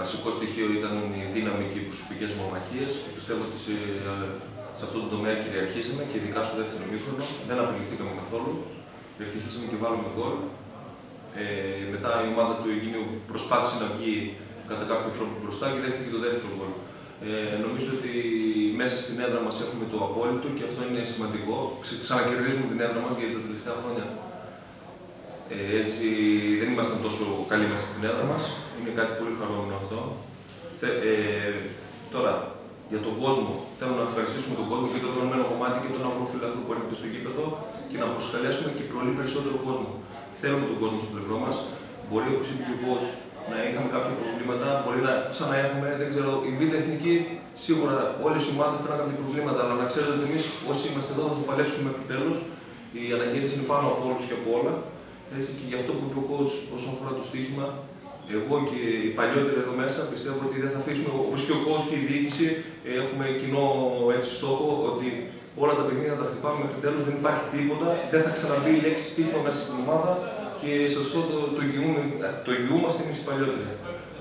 βασικό στοιχείο ήταν η δύναμη και οι προσωπικές μονομαχίες και πιστεύω ότι σε αυτό το τομέα κυριαρχήσαμε και ειδικά στο δεύτερο ημίχρονο. Δεν απειληθήκαμε καθόλου. Ευτυχήσαμε και βάλουμε γκολ. Μετά η ομάδα του Αιγίνιου προσπάθησε να βγει κατά κάποιο τρόπο μπροστά και δέχτηκε το δεύτερο γκολ. Νομίζω ότι μέσα στην έδρα μας έχουμε το απόλυτο και αυτό είναι σημαντικό. Ξανακερδίζουμε την έδρα μας γιατί τα τελευταία χρόνια έτσι δεν ήμασταν τόσο καλοί μέσα στην έδρα μας. Είναι κάτι πολύ χαρούμενο αυτό. Τώρα, για τον κόσμο, θέλω να ευχαριστήσουμε τον κόσμο και το οργανωμένο κομμάτι και τον αγροφύλακο που έρχεται στο γήπεδο και να προσκαλέσουμε και πολύ περισσότερο κόσμο. Θέλουμε τον κόσμο στο πλευρό μας. Μπορεί, όπως είπε και ο να είχαμε κάποια προβλήματα, μπορεί να ξαναέχουμε, δεν ξέρω, η Β' Εθνική σίγουρα όλες οι ομάδες πρέπει να κάνουν προβλήματα, αλλά να ξέρετε ότι εμείς όσοι είμαστε εδώ θα το παλέψουμε μέχρι τέλους. Η αναγέννηση είναι πάνω από όλους και από όλα. Έτσι, και γι' αυτό που είπε ο coach όσον αφορά το στοίχημα, εγώ και οι παλιότεροι εδώ μέσα πιστεύω ότι δεν θα αφήσουμε, όπως και ο coach και η διοίκηση, έχουμε κοινό έτσι, στόχο ότι όλα τα παιχνίδια τα χτυπάμε μέχρι τέλους, δεν υπάρχει τίποτα, δεν θα ξαναμπεί η λέξη στοίχημα μέσα στην ομάδα και σε αυτό το εγγυούμαστε εμείς οι παλιότεροι.